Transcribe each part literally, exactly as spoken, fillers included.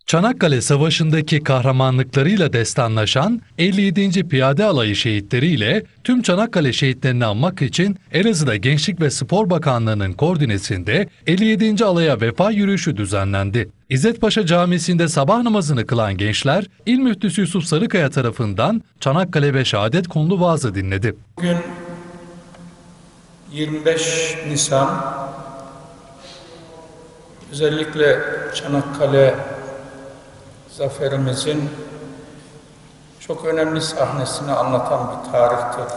Çanakkale Savaşı'ndaki kahramanlıklarıyla destanlaşan elli yedinci Piyade Alayı şehitleriyle tüm Çanakkale şehitlerini anmak için Elazığ'da Gençlik ve Spor Bakanlığı'nın koordinesinde elli yedinci Alaya vefa yürüyüşü düzenlendi. İzzet Paşa Camisi'nde sabah namazını kılan gençler, İl Müftüsü Yusuf Sarıkaya tarafından Çanakkale ve Şehadet konulu vaazı dinledi. Bugün yirmi beş Nisan, özellikle Çanakkale zaferimizin çok önemli sahnesini anlatan bir tarihtir.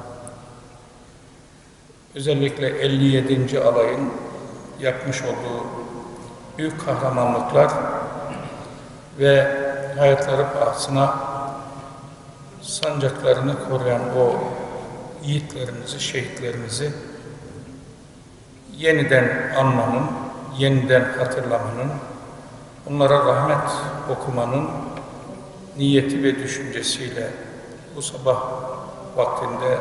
Özellikle elli yedinci Alayın yapmış olduğu büyük kahramanlıklar ve hayatları pahasına sancaklarını koruyan o yiğitlerimizi, şehitlerimizi yeniden anmanın, yeniden hatırlamanın, onlara rahmet okumanın niyeti ve düşüncesiyle bu sabah vaktinde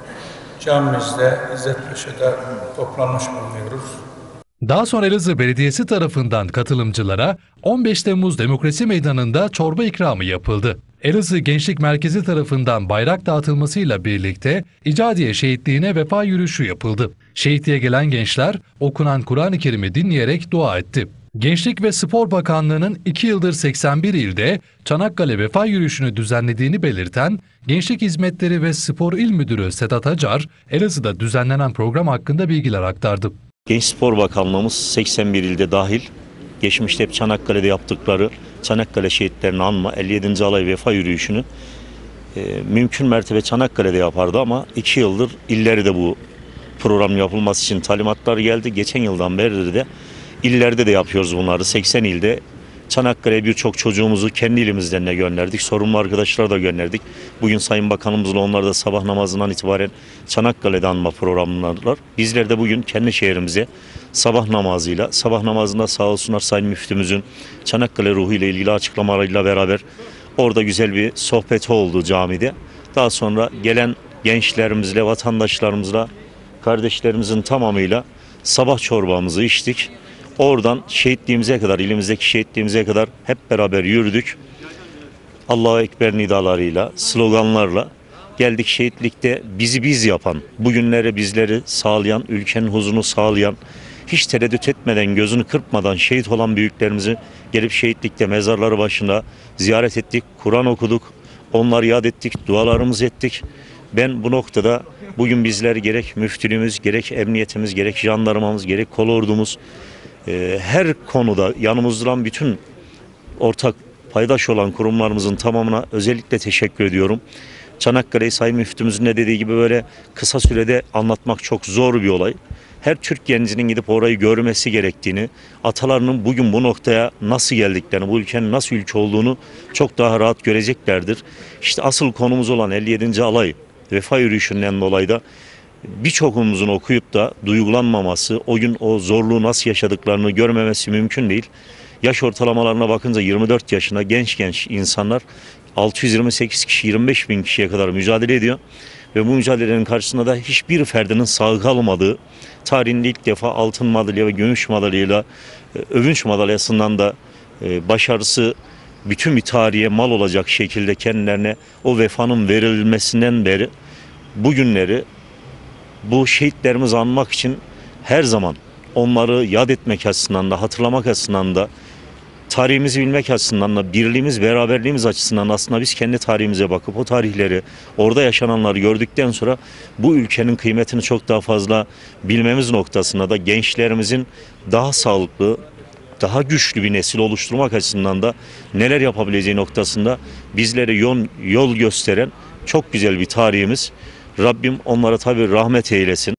camimizde, İzzet Paşa'da toplanmış bulunuyoruz. Daha sonra Elazığ Belediyesi tarafından katılımcılara on beş Temmuz Demokrasi Meydanı'nda çorba ikramı yapıldı. Elazığ Gençlik Merkezi tarafından bayrak dağıtılmasıyla birlikte İcadiye Şehitliği'ne vefa yürüyüşü yapıldı. Şehitliğe gelen gençler okunan Kur'an-ı Kerim'i dinleyerek dua etti. Gençlik ve Spor Bakanlığı'nın iki yıldır seksen bir ilde Çanakkale vefa yürüyüşünü düzenlediğini belirten Gençlik Hizmetleri ve Spor İl Müdürü Sedat Acar, Elazığ'da düzenlenen program hakkında bilgiler aktardı. Genç Spor Bakanlığımız seksen bir ilde dahil, geçmişte hep Çanakkale'de yaptıkları Çanakkale şehitlerini anma elli yedinci Alay vefa yürüyüşünü e, mümkün mertebe Çanakkale'de yapardı ama iki yıldır illerde bu program yapılması için talimatlar geldi. Geçen yıldan beri de illerde de yapıyoruz bunları. seksen ilde Çanakkale'ye birçok çocuğumuzu kendi ilimizden de gönderdik. Sorumlu arkadaşlara da gönderdik. Bugün Sayın Bakanımızla onlar da sabah namazından itibaren Çanakkale'de anma programlarlar. Bizler de bugün kendi şehrimize sabah namazıyla, sabah namazında sağ olsunlar Sayın Müftümüzün Çanakkale ruhuyla ilgili açıklamalarıyla beraber orada güzel bir sohbet oldu camide. Daha sonra gelen gençlerimizle, vatandaşlarımızla, kardeşlerimizin tamamıyla sabah çorbamızı içtik. Oradan şehitliğimize kadar, ilimizdeki şehitliğimize kadar hep beraber yürüdük. Allahu Ekber nidalarıyla, sloganlarla geldik. Şehitlikte bizi biz yapan, bugünlere bizleri sağlayan, ülkenin huzurunu sağlayan, hiç tereddüt etmeden, gözünü kırpmadan şehit olan büyüklerimizi gelip şehitlikte mezarları başında ziyaret ettik, Kur'an okuduk, onları yad ettik, dualarımızı ettik. Ben bu noktada bugün bizler gerek müftülüğümüz, gerek emniyetimiz, gerek jandarmamız, gerek kol ordumuz, her konuda yanımızda duran bütün ortak paydaş olan kurumlarımızın tamamına özellikle teşekkür ediyorum. Çanakkale'yi Sayın Müftümüzün de dediği gibi böyle kısa sürede anlatmak çok zor bir olay. Her Türk gencinin gidip orayı görmesi gerektiğini, atalarının bugün bu noktaya nasıl geldiklerini, bu ülkenin nasıl ülke olduğunu çok daha rahat göreceklerdir. İşte asıl konumuz olan elli yedinci Alay vefa yürüyüşünden dolayı da birçokumuzun okuyup da duygulanmaması, o gün o zorluğu nasıl yaşadıklarını görmemesi mümkün değil. Yaş ortalamalarına bakınca yirmi dört yaşında genç genç insanlar altı yüz yirmi sekiz kişi yirmi beş bin kişiye kadar mücadele ediyor. Ve bu mücadelenin karşısında da hiçbir ferdinin sağ kalmadığı, tarihinde ilk defa altın madalya ve gümüş madalyayla övünç madalyasından da başarısı bütün bir tarihe mal olacak şekilde kendilerine o vefanın verilmesinden beri bugünleri bu şehitlerimizi anmak için her zaman onları yad etmek açısından da, hatırlamak açısından da, tarihimizi bilmek açısından da, birliğimiz, beraberliğimiz açısından aslında biz kendi tarihimize bakıp o tarihleri, orada yaşananları gördükten sonra bu ülkenin kıymetini çok daha fazla bilmemiz noktasında da gençlerimizin daha sağlıklı, daha güçlü bir nesil oluşturmak açısından da neler yapabileceği noktasında bizlere yol, yol gösteren çok güzel bir tarihimiz. Rabbim onlara tabii rahmet eylesin.